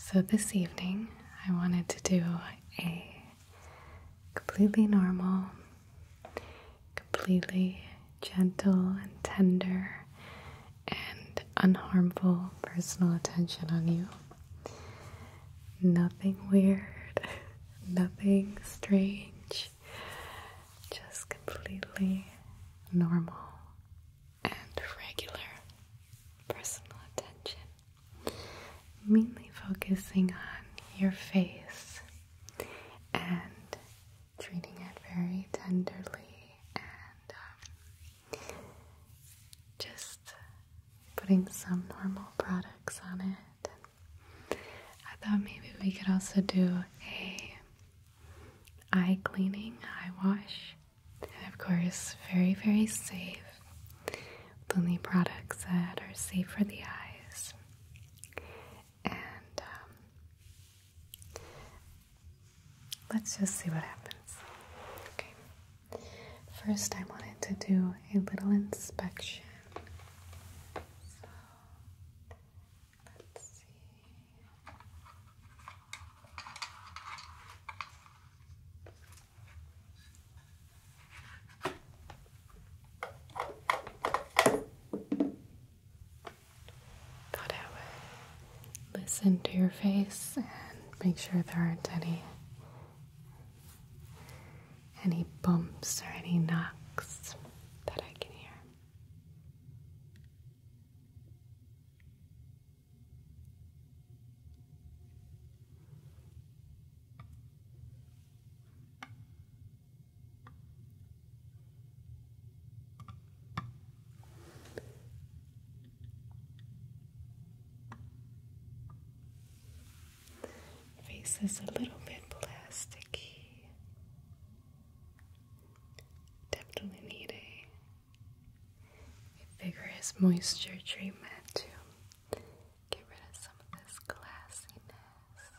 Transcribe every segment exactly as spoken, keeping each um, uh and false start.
So this evening, I wanted to do a completely normal, completely gentle and tender and unharmful personal attention on you. Nothing weird, nothing strange, just completely normal and regular personal attention. Mainly focusing on your face and treating it very tenderly and um, just putting some normal products on it. And I thought maybe we could also do a eye cleaning, eye wash, and of course very very safe with only products that are safe for the eyes. And um, let's just see what happens. Okay. First, I wanted to do a little inspection. So, let's see. Thought I would listen to your face and make sure there aren't any any bumps or any knocks that I can hear. Face is a little bit plasticky. Definitely need a, a vigorous moisture treatment to get rid of some of this glassiness.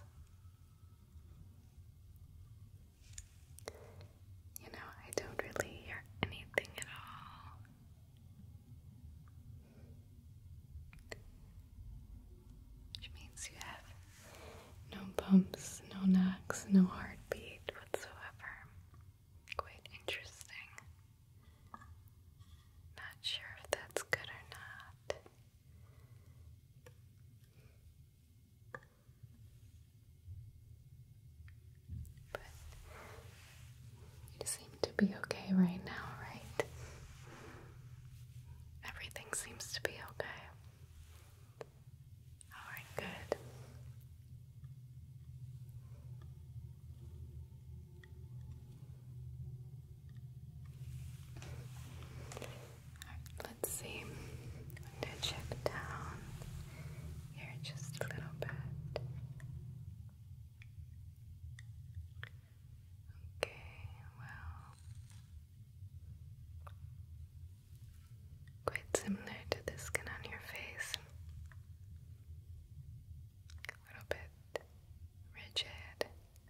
You know, I don't really hear anything at all. Which means you have no bumps, no knocks, no heartbeat whatsoever. Quite interesting. Not sure if that's good or not. But you seem to be okay right now, right? Everything seems to be okay. Alright, good. Alright, let's see. I'm going to check down here just a little bit. Okay, well, quite similar to the skin on your face. A little bit rigid,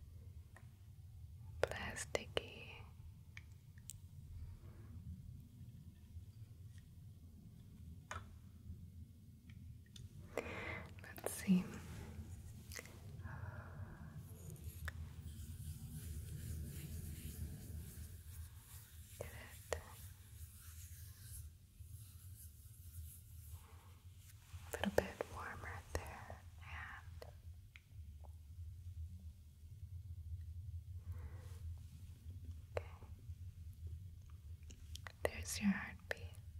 plasticky. Let's see. Get it a little bit warmer there, and okay. There's your heartbeat.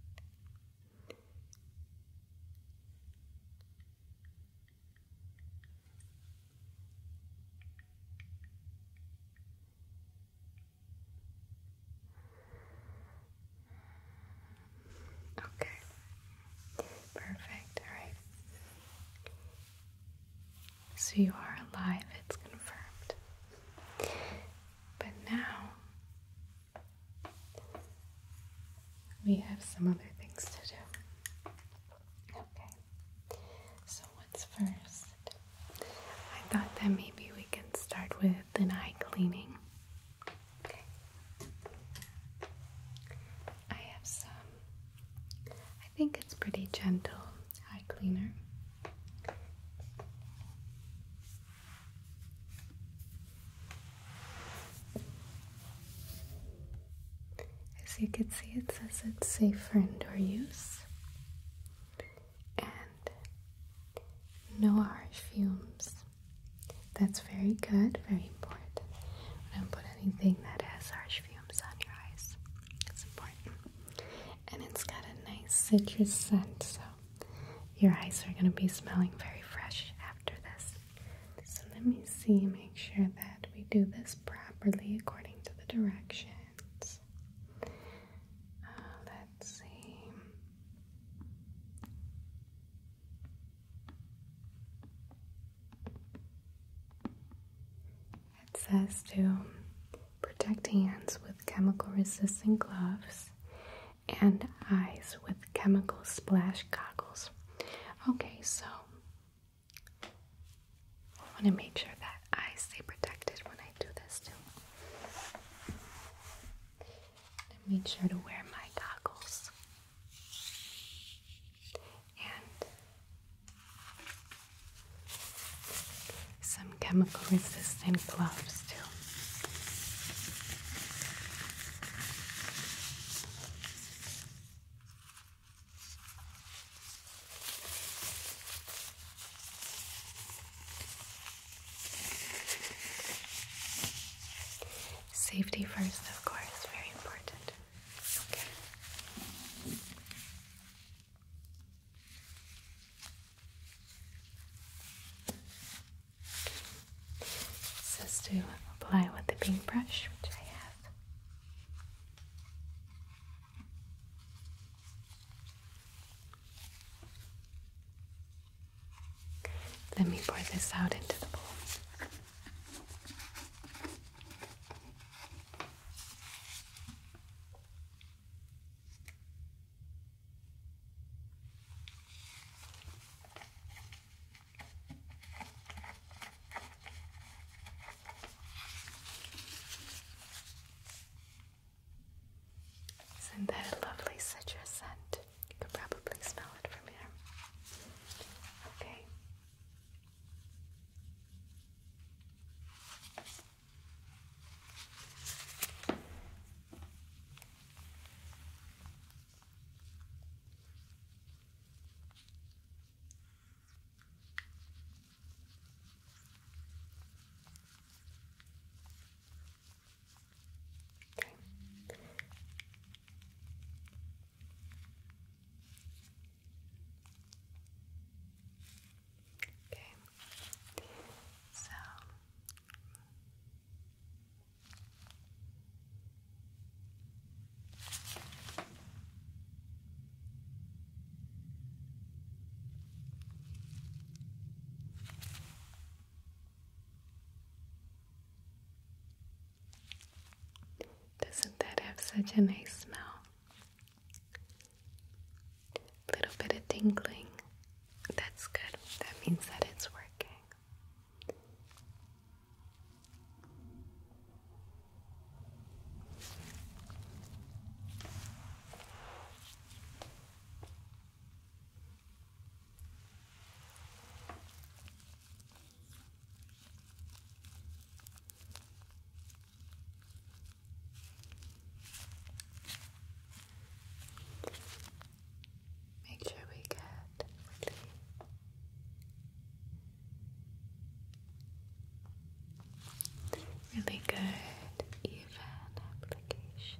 Okay. Perfect. All right. So you are alive, it's confirmed. But now we have some other things to do. Okay. So what's first? I thought that maybe we can start with an eye cleaning. Okay. I have some, I think it's pretty gentle eye cleaner. you can see, it says it's safe for indoor use and no harsh fumes. That's very good, very important. We don't put anything that has harsh fumes on your eyes. It's important. And it's got a nice citrus scent, so your eyes are going to be smelling very fresh after this. So let me see, make sure that we do this properly according to the directions. Uh, let's see. It says to protect hands with chemical-resistant gloves and eyes with chemical splash goggles. Okay, so I want to make sure that eyes stay protected when I do this too. And make sure to wear my goggles and some chemical-resistant gloves too. Safety first, of course, very important. Okay. It says to apply with the paintbrush, which I have. Let me pour this out into the bowl. Isn't that a lovely citrus scent? You can probably smell it from here. Okay. So doesn't that have such a nice smell? A little bit of tingling. That's good. That means that it's working. Make sure we get really really good, even application.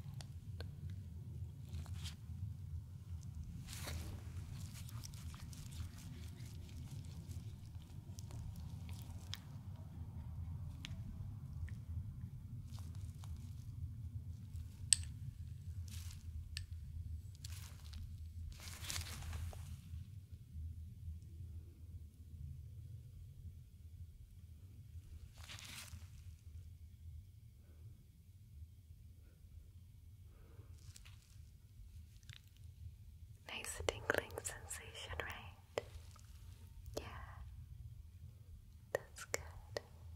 Nice tingling sensation, right? Yeah, that's good.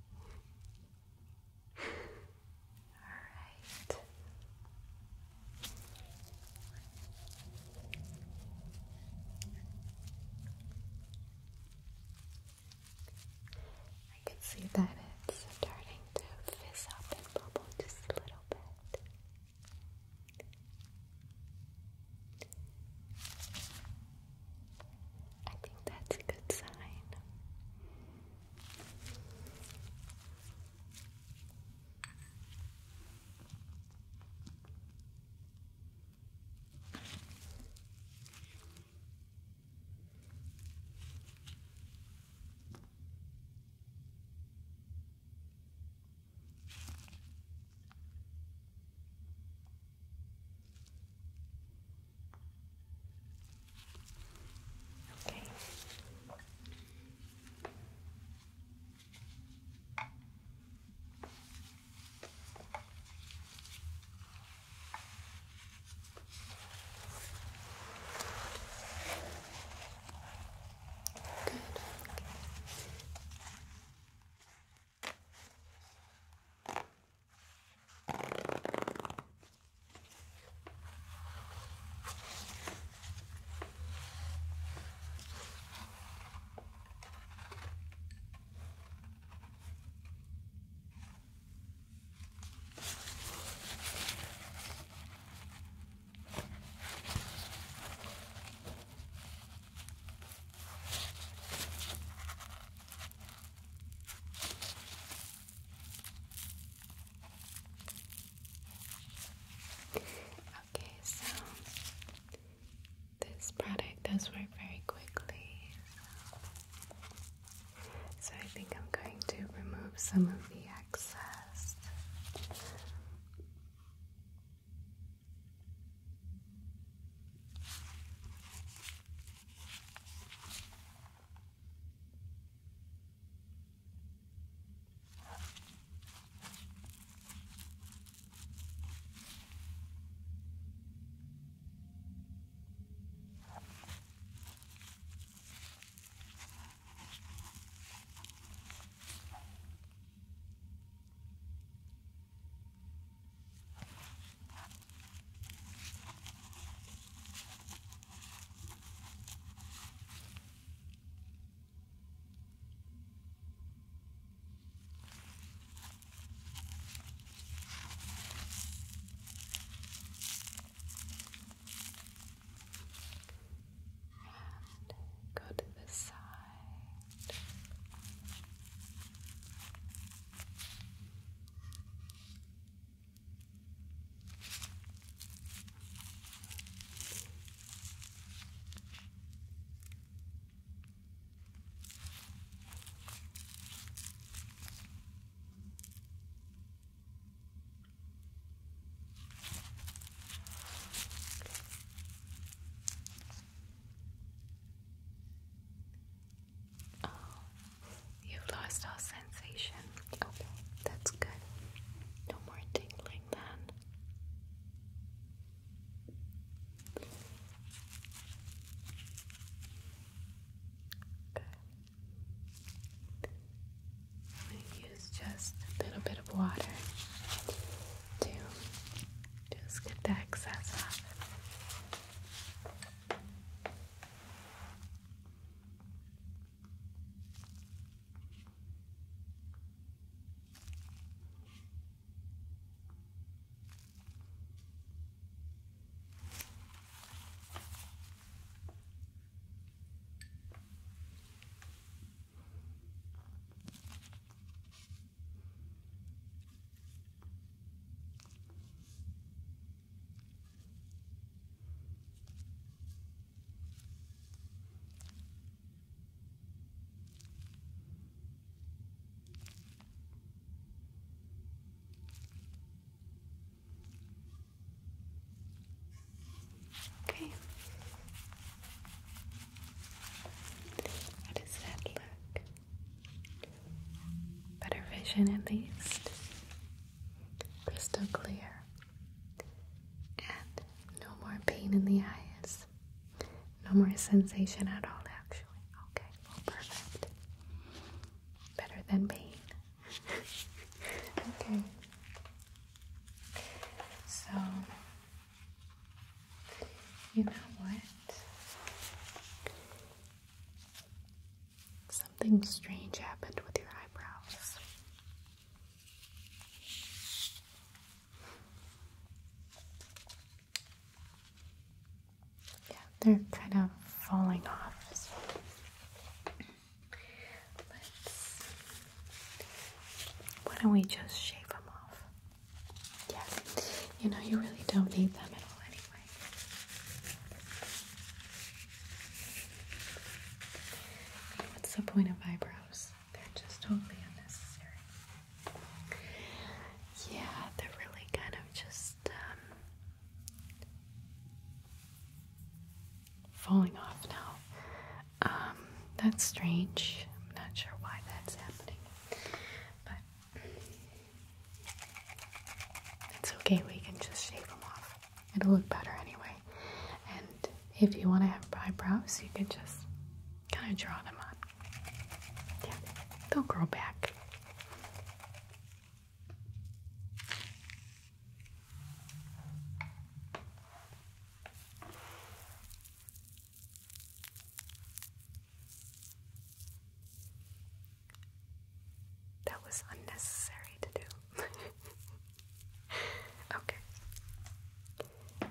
Alright. I can see that it's starting to fizz up and bubble just a little bit. some of the excess. Go to the side. You've lost all sensation. Okay, that's good. No more tingling then. Good. I'm going to use just a little bit of water to just get the excess off. Okay. How does that look? Better vision at least. Crystal clear. And no more pain in the eyes. No more sensation at all, actually. Okay, well, perfect. Better than pain. Okay. So, you know what? Something strange happened with your eyebrows. Yeah, they're kind of falling off. So let's, why don't we just shave them off? Yeah, you know, you really don't need them at all anyway. What's the point of eyebrows? They're just totally unnecessary. Yeah, they're really kind of just um, falling off now. Um, that's strange. I'm not sure why that's happening, but it's okay. We can just shave them off. It'll look better anyway. And if you want to have eyebrows, you can just kind of draw them on. Yeah, they'll grow back. That was unnecessary to do. Okay. Um,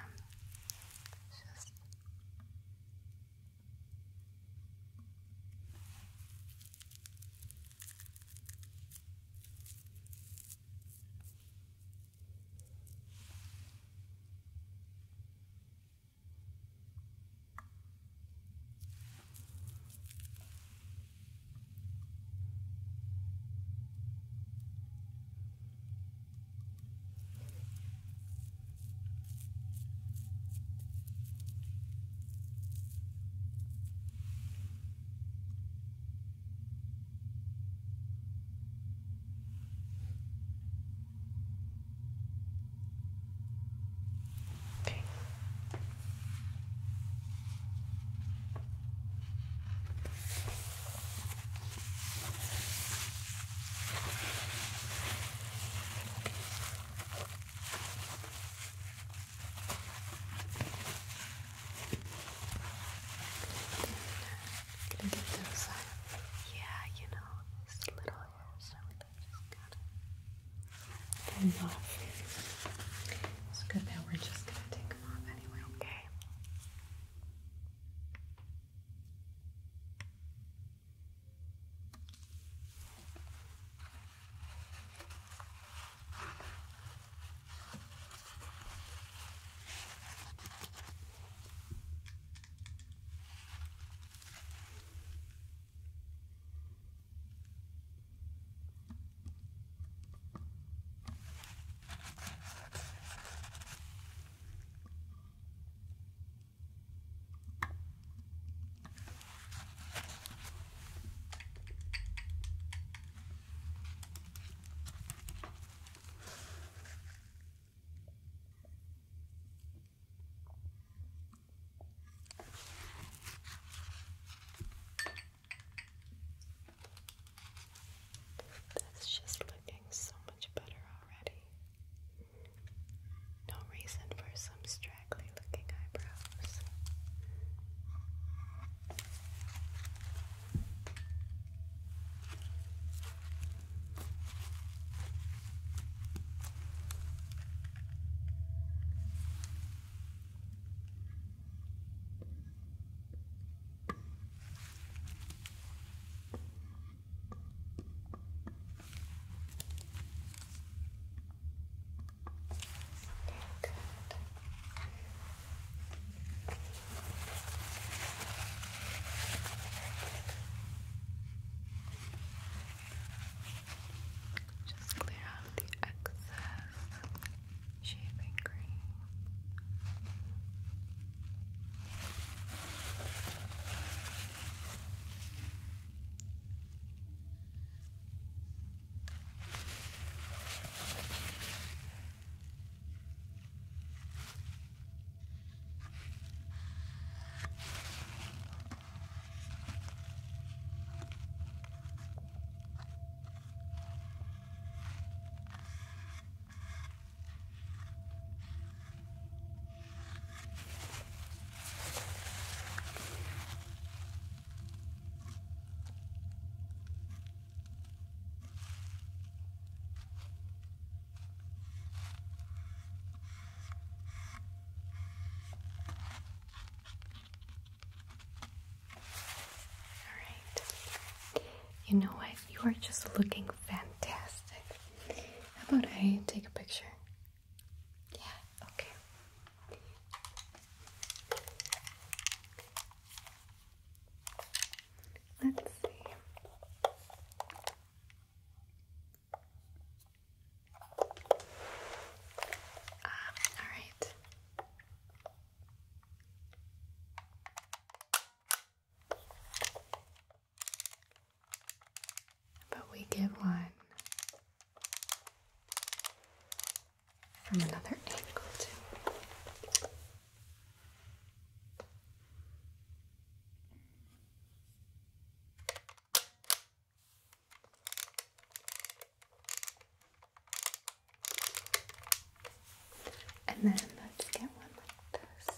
just You know what? You are just looking fantastic. How about I take a picture? Yeah, okay. Let's see. Ah, all right. But we get one from another angle too. And then let's get one like this.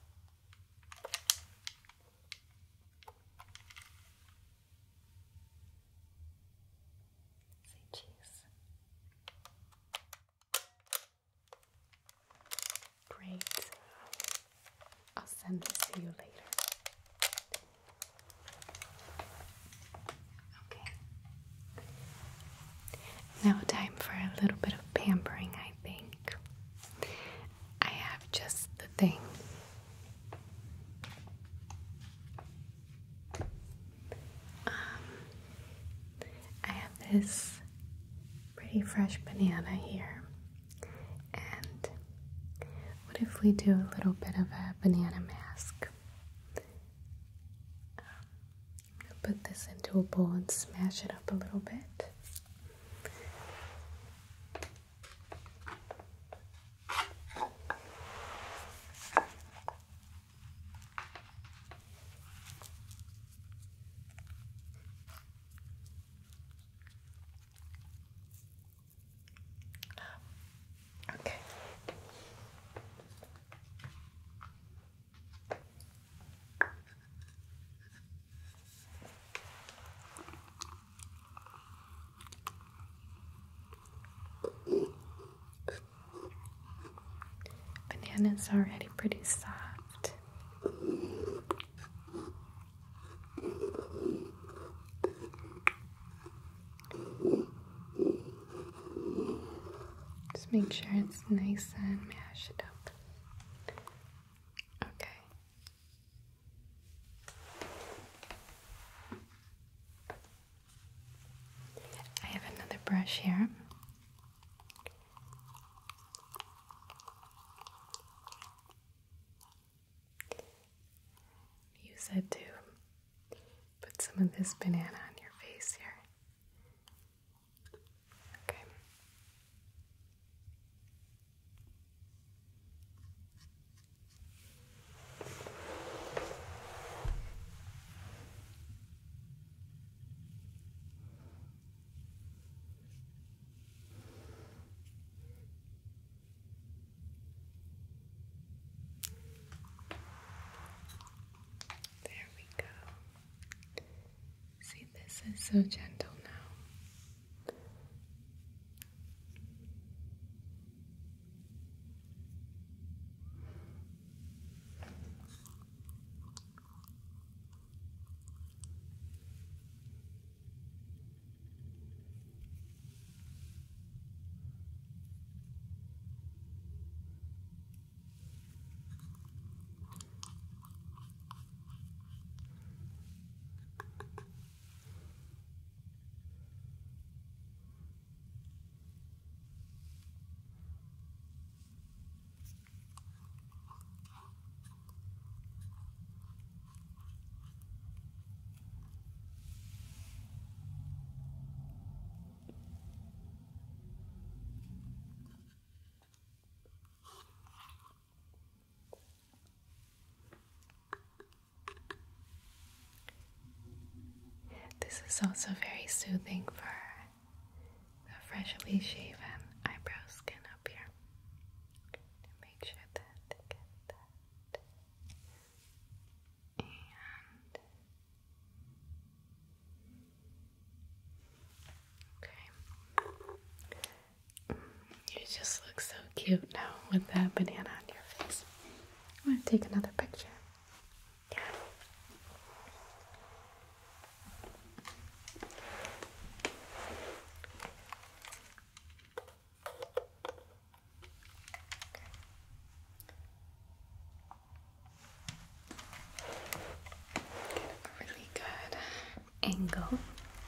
Say cheese. Great. I'll send this to you later. Okay. Now time for a little bit of pampering, I think. I have just the thing. Um, I have this pretty fresh banana here. And what if we do a little bit of a banana mask? Um, put this into a bowl and smash it up a little bit. Okay. Banana's already pretty soft. Just make sure it's nice and mash it up. Okay. I have another brush here. Use it to put some of this banana on your face here. Okay. There we go. See, this is so gentle now. This is also very soothing for the freshly shaven eyebrow skin up here. To make sure that I get that. And okay. You just look so cute now with that banana on your face. I want to take another picture. Yeah. angle.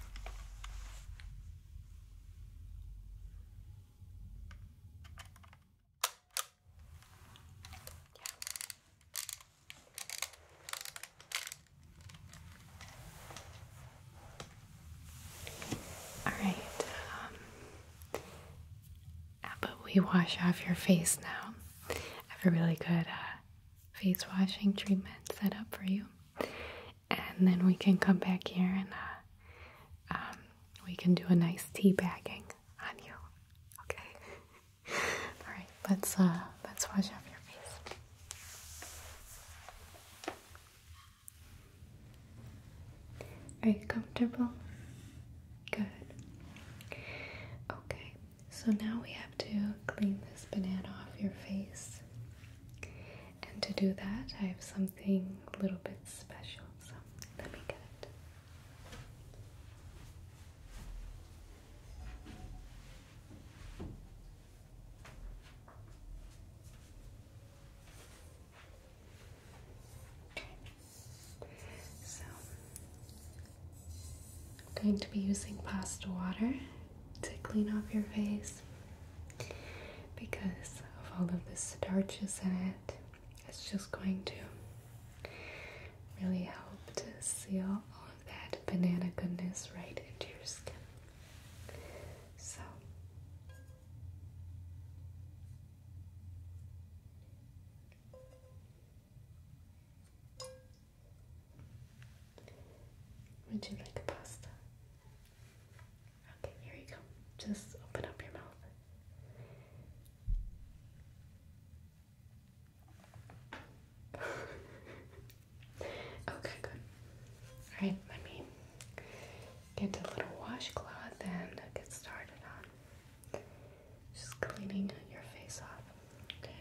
Alright, um, how about we wash off your face now? I have a really good uh, face washing treatment set up for you. And then we can come back here and uh, um, we can do a nice tea bagging on you. Okay? Alright, let's, uh, let's wash off your face. Are you comfortable? Good. Okay, so now we have to clean this banana off your face. And to do that, I have something a little bit special, so let me get it. Okay, so I'm going to be using pasta water to clean off your face because of all of the starches in it. It's just going to really help to seal all of that banana goodness right into your skin. So would you like a pasta? Okay, here you go. Just open up your mouth. Okay, good. Alright, let me get a little washcloth and get started on just cleaning your face off. Okay.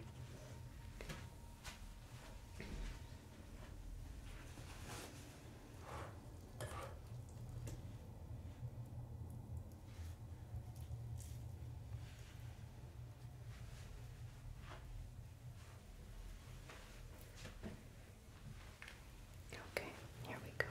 Okay, here we go.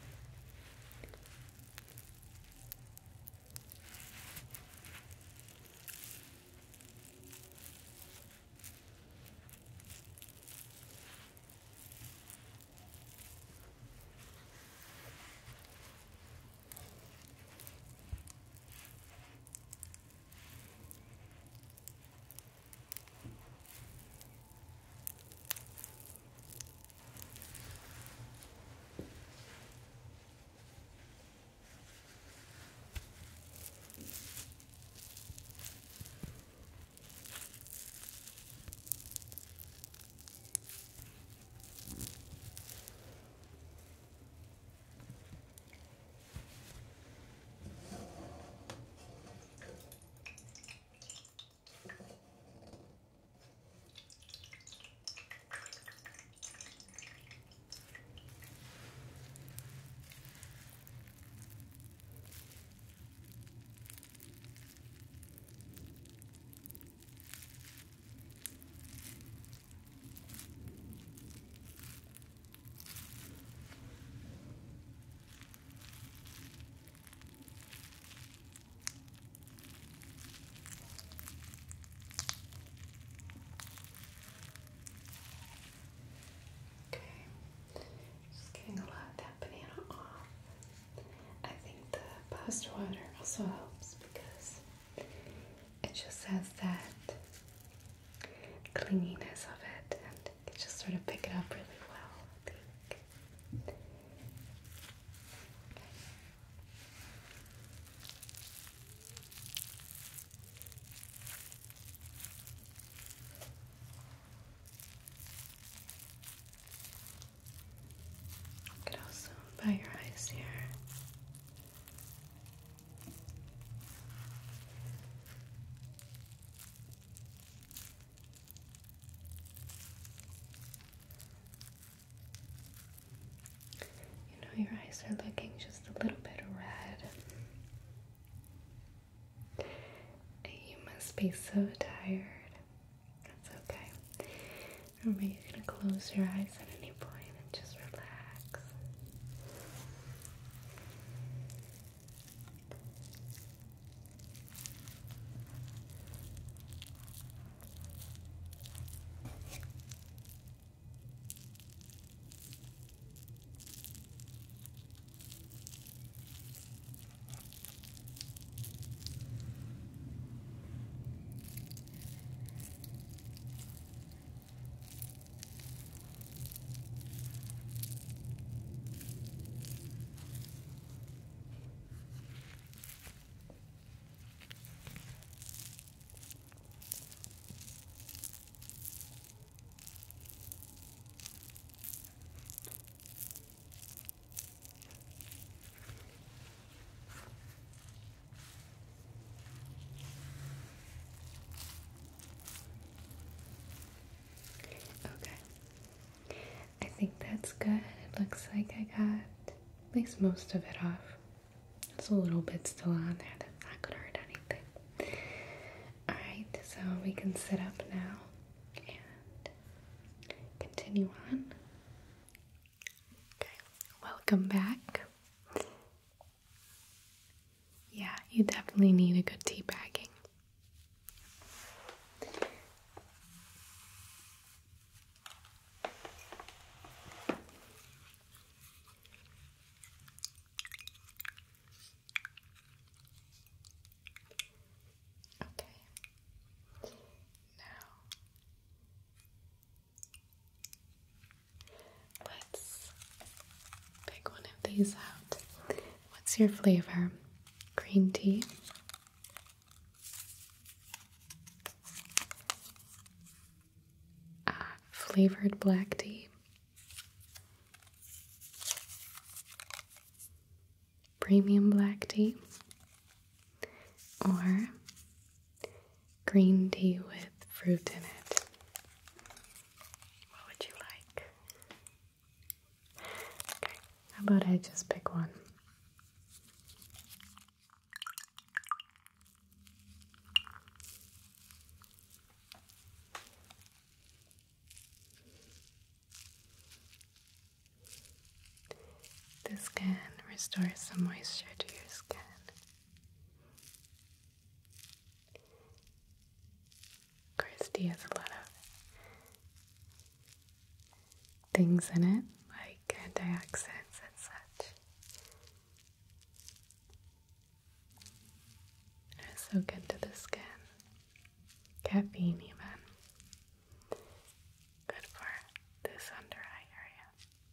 Pasta water also helps because it just has that clinginess of it and you just sort of pick it up really well, I think. You could also by your eyes here. Your eyes are looking just a little bit red. You must be so tired. That's okay. Remember, you can close your eyes at any point and just relax. looks like I got at least most of it off. There's a little bit still on there that's not gonna hurt anything. Alright, so we can sit up now and continue on. Okay, welcome back. Yeah, you definitely need a good tea bagging. Okay. Now let's pick one of these out. What's your flavor? Green tea? Uh, flavored black tea? Premium black tea? Or green tea with fruit in it? What would you like? Okay, how about I just pick one? This can restore some moisture to your skin. Of course, tea has a lot of things in it, like antioxidants and such. It's so good to the skin. Caffeine, even. Good for this under eye area.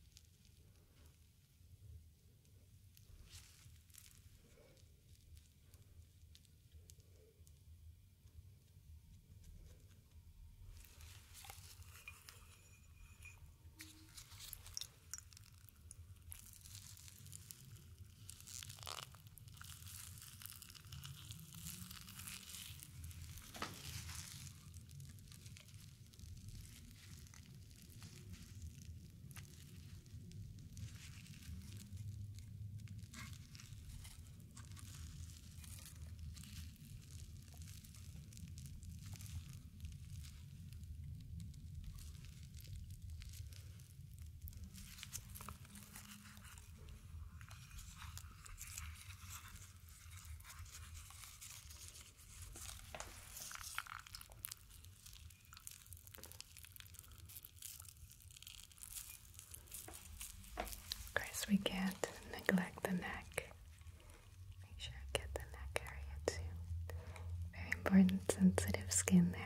Of course, we can't neglect the neck. Make sure I get the neck area too. Very important, sensitive skin there.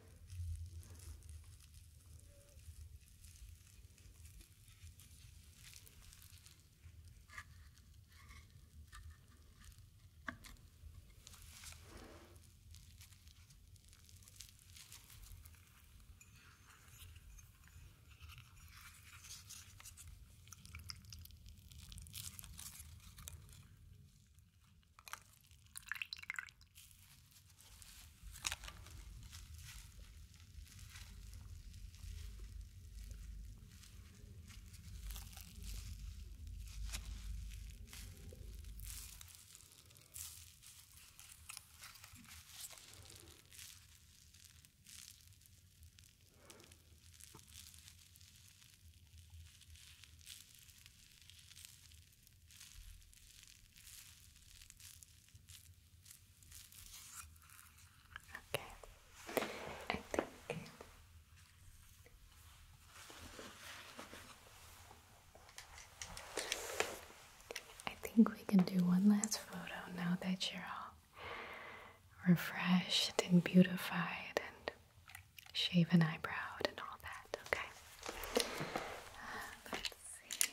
I think we can do one last photo now that you're all refreshed and beautified and shaven eyebrowed and all that, okay? Uh, let's see.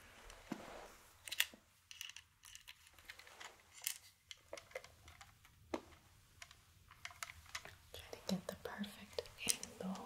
Try to get the perfect angle.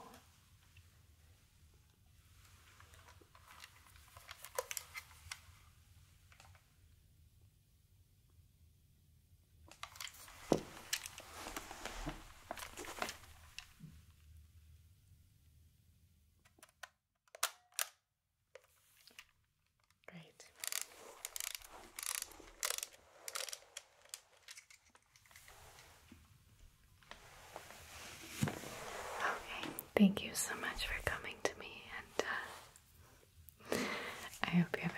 thank you so much for coming to me, and uh, I hope you have